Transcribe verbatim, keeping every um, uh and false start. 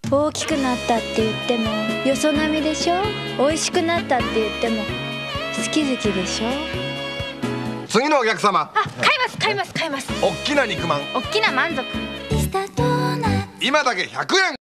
大きくなったって言ってもよそ並みでしょ。美味しくなったって言っても好き好きでしょ。 次のお客様。 あ、買います買います買います。 おっきな肉まん、 おっきな満足。 今だけひゃくえん。